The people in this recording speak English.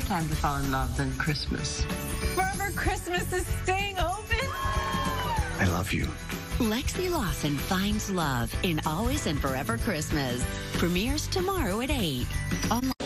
time to fall in love than Christmas. Forever Christmas is staying open. I love you. Lexi Lawson finds love in Always and Forever Christmas. Premieres tomorrow at 8. Online